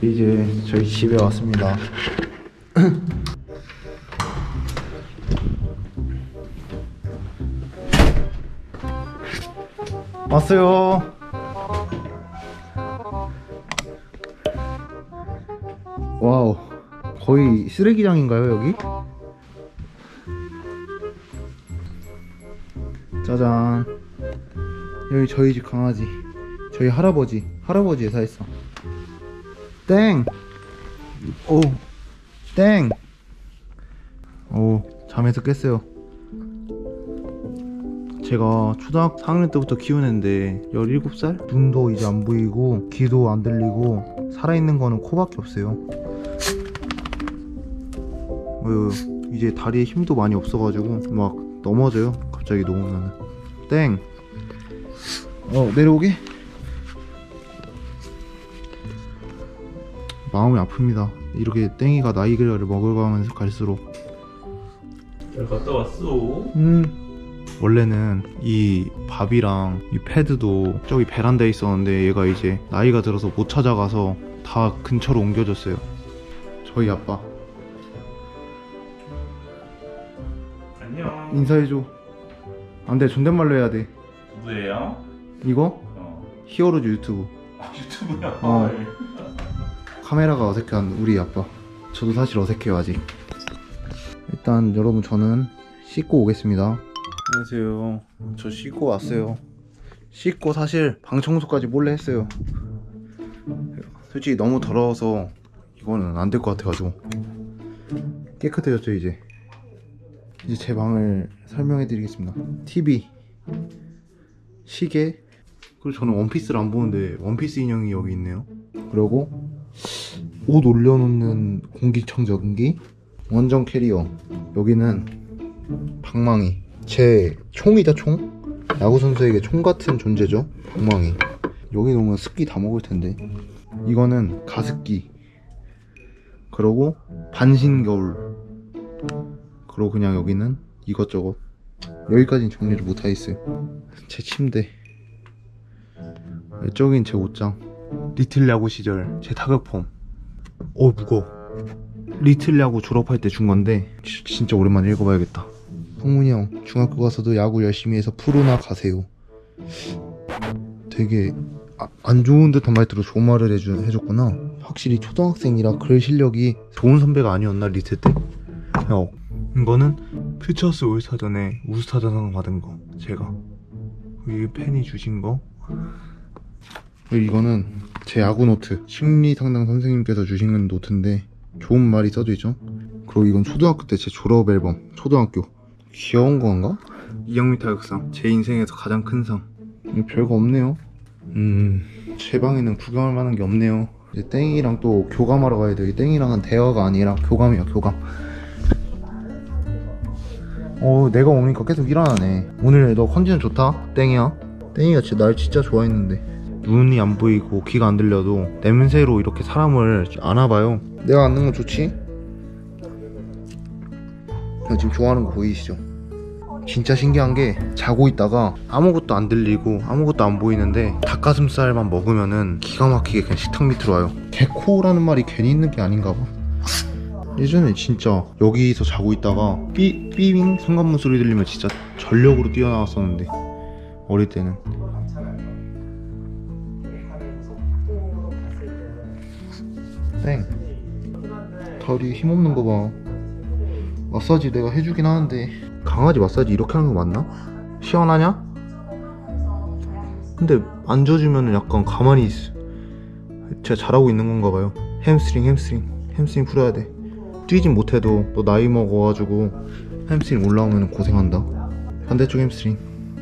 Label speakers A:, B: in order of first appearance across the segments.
A: 이제 저희 집에 왔습니다. 왔어요. 와우, 거의 쓰레기장인가요 여기? 짜잔. 여기 저희 집 강아지, 저희 할아버지 회사했어. 땡! 오, 땡! 오, 잠에서 깼어요. 제가 초등학교 4학년 때부터 키우는데 17살? 눈도 이제 안 보이고 귀도 안 들리고 살아있는 거는 코밖에 없어요. 이제 다리에 힘도 많이 없어가지고 막 넘어져요, 갑자기 놓으면. 땡! 내려오게? 마음이 아픕니다. 이렇게 땡이가 나이를 먹어가면서 갈수록.
B: 잘 갔다 왔어.
A: 원래는 이 밥이랑 이 패드도 저기 베란다에 있었는데 얘가 이제 나이가 들어서 못 찾아가서 다 근처로 옮겨졌어요. 저희 아빠.
B: 안녕.
A: 인사해줘. 안돼, 존댓말로 해야 돼.
B: 누구예요?
A: 이거? 히어로즈 유튜브.
B: 유튜브야?
A: 카메라가 어색한 우리 아빠. 저도 사실 어색해요 아직. 일단 여러분, 저는 씻고 오겠습니다. 안녕하세요. 저 씻고 왔어요. 씻고 사실 방 청소까지 몰래 했어요. 솔직히 너무 더러워서 이거는 안 될 것 같아가지고. 깨끗해졌죠 이제. 이제 제 방을 설명해 드리겠습니다. TV, 시계, 그리고 저는 원피스를 안 보는데 원피스 인형이 여기 있네요. 그리고 옷 올려놓는 공기청정기, 원정 캐리어, 여기는 방망이, 제 총이다 총. 야구선수에게 총 같은 존재죠 방망이. 여기 놓으면 습기 다 먹을 텐데. 이거는 가습기, 그리고 반신거울, 그리고 그냥 여기는 이것저것. 여기까지는 정리를 못하겠어요. 제 침대, 저긴 제 옷장, 리틀 야구 시절 제 타격폼. 무거워. 리틀 야구 졸업할 때 준 건데 진짜 오랜만에 읽어봐야겠다. 성문이 형, 중학교 가서도 야구 열심히 해서 프로나 가세요. 되게 안 좋은 듯한 말투로 좋은 말을 해줬구나. 확실히 초등학생이라 글 실력이 좋은 선배가 아니었나 리틀 때? 이거는 퓨처스 올스타전에 우스타전상 받은 거, 제가. 이 팬이 주신 거. 이거는 제 야구 노트, 심리 상담 선생님께서 주신 노트인데 좋은 말이 써져 있죠. 그리고 이건 초등학교 때 제 졸업 앨범. 초등학교. 귀여운 건가? 이영미 타격상, 제 인생에서 가장 큰 상. 별거 없네요. 제 방에는 구경할 만한 게 없네요. 이제 땡이랑 또 교감하러 가야 돼. 땡이랑은 대화가 아니라 교감이야, 교감. 내가 오니까 계속 일어나네. 오늘 너 컨디션 좋다, 땡이야. 땡이가 진짜 날 진짜 좋아했는데. 눈이 안 보이고 귀가 안 들려도 냄새로 이렇게 사람을 안아봐요. 내가 앉는 건 좋지? 지금 좋아하는 거 보이시죠? 진짜 신기한 게, 자고 있다가 아무것도 안 들리고 아무것도 안 보이는데 닭가슴살만 먹으면은 기가 막히게 그냥 식탁 밑으로 와요. 개코라는 말이 괜히 있는 게 아닌가 봐. 예전에 진짜 여기서 자고 있다가 삐빙 현관문 소리 들리면 진짜 전력으로 뛰어나왔었는데, 어릴 때는. 땡, 다리 힘없는 거 봐. 마사지 내가 해주긴 하는데, 강아지 마사지 이렇게 하는 거 맞나? 시원하냐? 근데 만져주면 약간 가만히 있어. 제가 잘하고 있는 건가 봐요. 햄스트링 풀어야 돼. 뛰진 못해도 너 나이 먹어가지고 햄스트링 올라오면 고생한다. 반대쪽 햄스트링.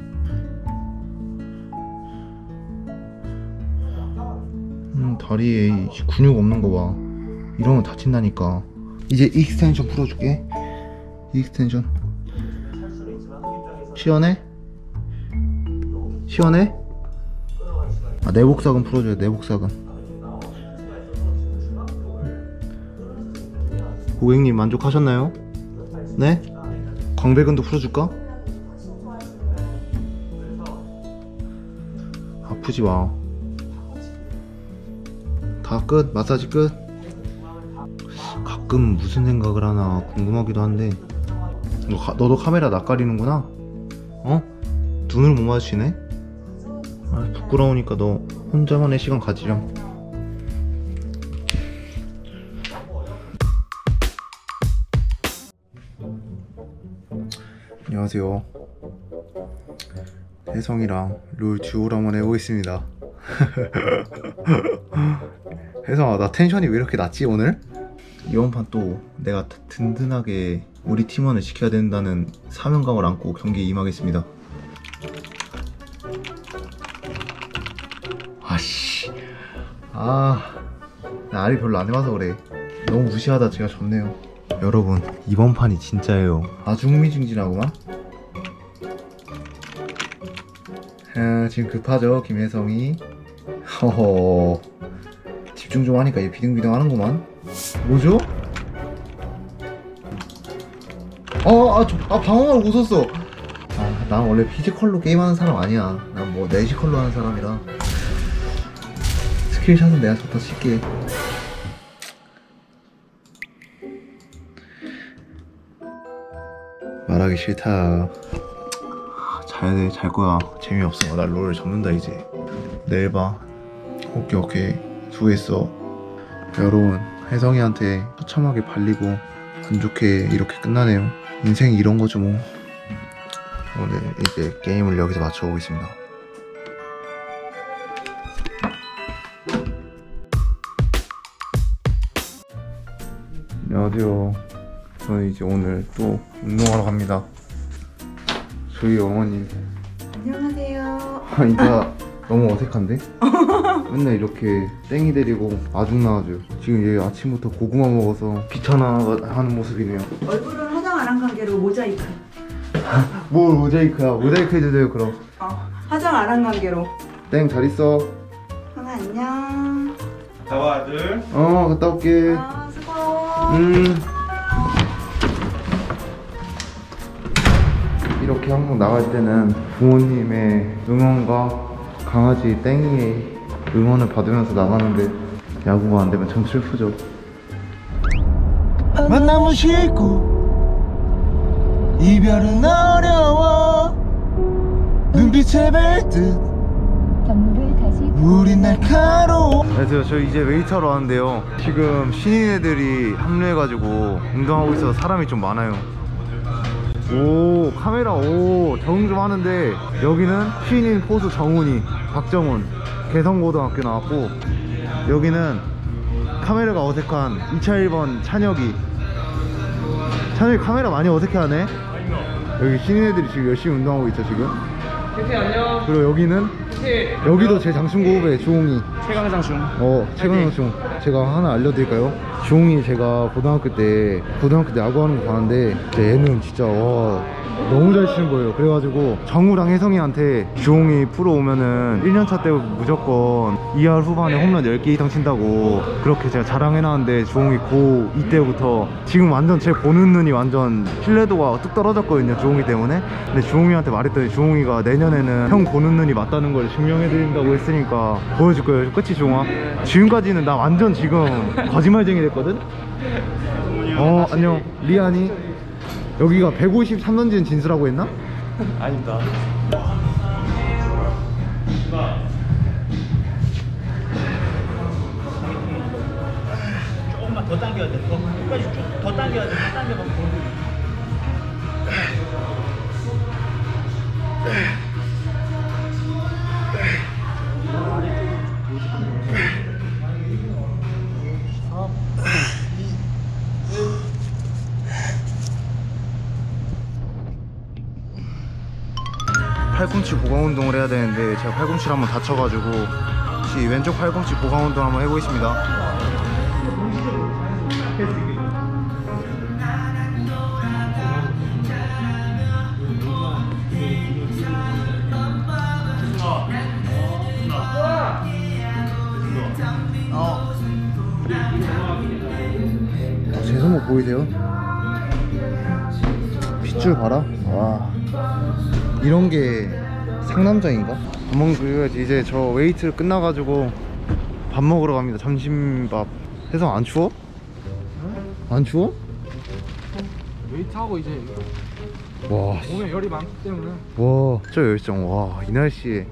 A: 다리에 근육 없는 거 봐. 이러면 다친다니까. 이제 익스텐션 풀어줄게. 익스텐션. 시원해? 시원해? 내복사근 풀어줘요. 내복사근. 고객님 만족하셨나요? 네? 광배근도 풀어줄까? 아프지 마. 다 끝? 마사지 끝? 가끔 무슨 생각을 하나 궁금하기도 한데 너도 카메라 낯가리는구나? 어? 눈을 못 마주치네? 아, 부끄러우니까 너 혼자만의 시간 가지렴. 안녕하세요. 혜성이랑 롤 듀오를 한번 해보겠습니다. 혜성아, 나 텐션이 왜 이렇게 낮지 오늘? 이번 판 또 내가 든든하게 우리 팀원을 지켜야 된다는 사명감을 안고 경기에 임하겠습니다. 아씨, 나 알이 별로 안 해봐서 그래. 너무 무시하다 제가 졌네요. 여러분, 이번 판이 진짜예요. 아주 흥미진진하구만. 지금 급하죠 김혜성이. 허허, 집중 좀 하니까 얘 비등비등 하는구만. 뭐죠? 방어를 웃었어. 난 원래 피지컬로 게임하는 사람 아니야. 난 뭐 내지컬로 하는 사람이라 스킬샷은 내가 좋다 칠게. 말하기 싫다. 자야 돼. 잘 거야. 재미없어. 나 롤 접는다 이제. 내일 봐. 오케이. 수고했어. 여러분, 혜성이한테 처참하게 발리고 안 좋게 이렇게 끝나네요. 인생이 이런 거죠 뭐. 오늘 이제 게임을 여기서 마쳐보겠습니다. 안녕하세요. 저는 이제 오늘 또 운동하러 갑니다. 저희 어머님.
C: 안녕하세요.
A: 인사 너무 어색한데? 맨날 이렇게 땡이 데리고 아중 나와줘요. 지금 얘 아침부터 고구마 먹어서 귀찮아하는 모습이네요.
C: 얼굴은 화장 안 한 관계로 모자이크.
A: 뭘 모자이크야? 모자이크 해주세요 그럼.
C: 화장 안 한 관계로.
A: 땡 잘 있어.
C: 형아 안녕.
B: 갔다 와 아들.
A: 갔다 올게.
C: 수고.
A: 이렇게 항상 나갈 때는 부모님의 응원과 강아지 땡이의 응원을 받으면서 나가는데 야구가 안 되면 참 슬프죠. 만남은 쉽고 이별은 어려워. 눈빛에 뵐듯 우린 날카로워. 안녕하세요. 저 이제 웨이터로 하는데요. 지금 신인 애들이 합류해가지고 운동하고 있어서 사람이 좀 많아요. 오, 카메라 적응 좀 하는데 여기는 신인 포수 정훈이, 박정훈, 개성고등학교 나왔고, 여기는 카메라가 어색한 2차 1번 찬혁이 카메라 많이 어색해하네. 여기 신인 애들이 지금 열심히 운동하고 있죠 지금. 안녕. 그리고 여기도 제 장충고 후배 주홍이. 최강장충. 최강장충. 제가 하나 알려드릴까요? 주홍이 제가 고등학교 때 야구하는 거 봤는데 얘는 진짜 너무 잘 치는 거예요. 그래가지고 정우랑 혜성이한테 주홍이 프로 오면은 1년차 때 무조건 2할 후반에 홈런 10개 이상 친다고 그렇게 제가 자랑해놨는데, 주홍이 고2 때부터 지금 완전 제 보는 눈이 완전 신뢰도가 뚝 떨어졌거든요 주홍이 때문에. 근데 주홍이한테 말했더니 주홍이가 내년에는 형 보는 눈이 맞다는 걸 증명해드린다고 했으니까 보여줄 거예요. 그치 주홍아? 지금까지는 나 완전 지금 거짓말쟁이 됐거든? 안녕 리안이. 여기가 153 던지는 진수라고 했나?
B: 아닙니다.
D: 조금만 더 당겨야 돼. 끝까지 쭉 더 당겨야 돼. 더 당겨봐.
A: 팔꿈치 보강 운동을 해야 되는데 제가 팔꿈치를 한번 다쳐가지고 혹시 왼쪽 팔꿈치 보강 운동 한번 해보겠습니다. 제 손목 보이세요? 핏줄 봐라. 와, 이런 게 상남자인가? 밥 먹어야지. 이제 저 웨이트 끝나가지고 밥 먹으러 갑니다. 점심밥. 혜성 안 추워? 안 추워?
E: 웨이트하고 이제
A: 와,
E: 몸에 열이 많기 때문에
A: 와, 저 열정. 와, 이 날씨에.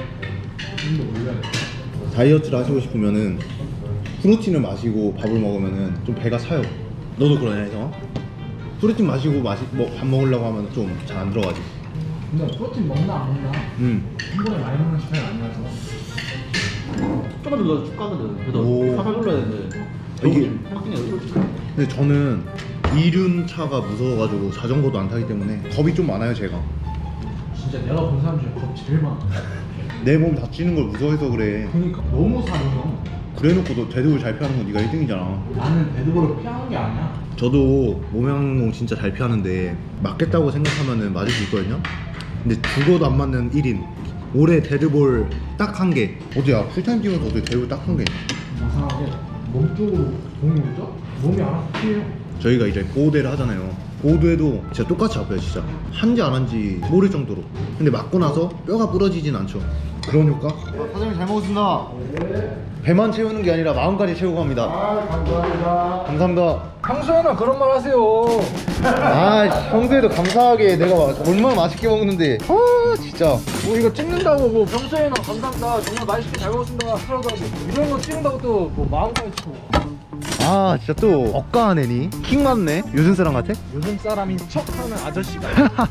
A: 다이어트를 하시고 싶으면은 프로틴을 마시고 밥을 먹으면은 좀 배가 차요. 너도 그러냐, 혜성아? 프로틴 마시고 밥 먹으려고 하면 좀 잘 안 들어가지.
E: 근데 프로틴 먹나 안 먹나 한 번에 많이 먹는 스타일 아니라서
D: 조금만 더 넣어도 쭉 가거든.
A: 오.
D: 그래도 살살 눌러야 되는데.
A: 이게
D: 확인해.
A: 근데 저는 이륜차가 무서워가지고 자전거도 안 타기 때문에 겁이 좀 많아요, 제가.
E: 진짜 내가 본 사람 중에 겁 제일 많아.
A: 내 몸 다치는 걸 무서워해서 그래.
E: 그러니까 너무 사려.
A: 그래놓고 너 데드볼 잘 피하는 건 네가 1등이잖아.
E: 나는 데드볼을 피하는 게 아니야.
A: 저도 몸양공 진짜 잘 피하는데 맞겠다고 생각하면은 맞을 수 있거든요. 근데 죽어도 안 맞는 1인. 올해 데드볼 딱 한 개. 어디야? 풀타임 뛰면서 어떻게 데드볼 딱 한 개.
E: 이상하게 몸 쪽으로 공이 오죠? 몸이 알아서 피해요.
A: 저희가 이제 보호대를 하잖아요. 보호대도 진짜 똑같이 아파요, 진짜. 한지 안 한지 모를 정도로. 근데 맞고 나서 뼈가 부러지진 않죠. 그런 효과? 사장님 잘 먹었습니다. 배만 채우는 게 아니라 마음까지 채우고 갑니다.
E: 아, 감사합니다.
A: 감사합니다.
E: 평소에는 그런 말 하세요.
A: 아, 평소에도 감사하게 내가 얼마나 맛있게 먹는데. 아, 진짜.
E: 뭐 이거 찍는다고 뭐 평소에는 감사합니다. 정말 맛있게 잘 먹었습니다. 하라고 하고 이런 거 찍는다고 또 뭐 마음까지 치고.
A: 아, 진짜 또 억까한 애니. 킹 맞네. 요즘 사람 같아?
E: 요즘 사람인 척하는 아저씨가.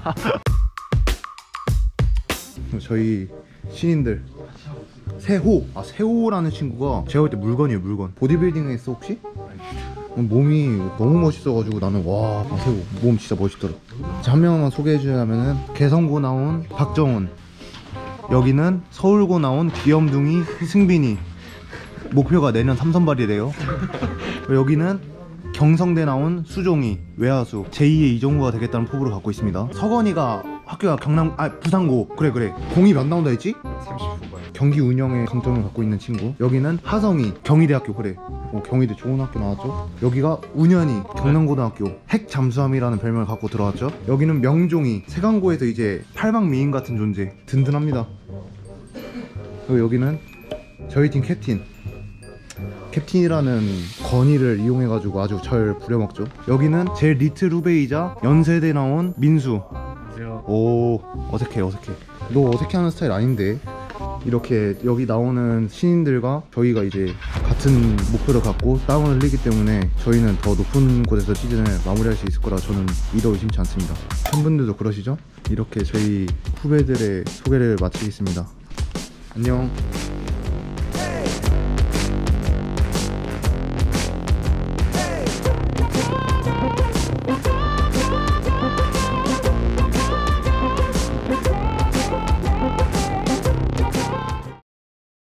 A: 저희 신인들 세호. 아, 세호라는 친구가 제가 볼 때 물건이에요, 물건. 보디빌딩 했어 혹시? 몸이 너무 멋있어가지고 나는 와, 세호 몸 진짜 멋있더라. 자, 한 명만 소개해주자면은 개성고 나온 박정훈, 여기는 서울고 나온 귀염둥이 승빈이. 목표가 내년 삼선발이래요. 여기는 경성대 나온 수종이 외야수 제2의 이종구가 되겠다는 포부를 갖고 있습니다. 서건이가 학교가 부산고. 그래 공이 몇 나온다 했지?
E: 39번.
A: 경기 운영에 강점을 갖고 있는 친구. 여기는 하성이 경희대학교. 그래, 경희대 좋은 학교 나왔죠. 여기가 운현이 경남고등학교 핵잠수함이라는 별명을 갖고 들어왔죠. 여기는 명종이 세강고에서 이제 팔방미인 같은 존재. 든든합니다. 그리고 여기는 저희 팀 캡틴이라는 건의를 이용해가지고 아주 잘 부려먹죠. 여기는 제 리틀 후배이자 연세대 나온 민수.
E: 안녕하세요.
A: 오, 어색해. 너 어색해하는 스타일 아닌데. 이렇게 여기 나오는 신인들과 저희가 이제 같은 목표를 갖고 땀을 흘리기 때문에 저희는 더 높은 곳에서 시즌을 마무리할 수 있을 거라 저는 믿어 의심치 않습니다. 팬분들도 그러시죠? 이렇게 저희 후배들의 소개를 마치겠습니다. 안녕.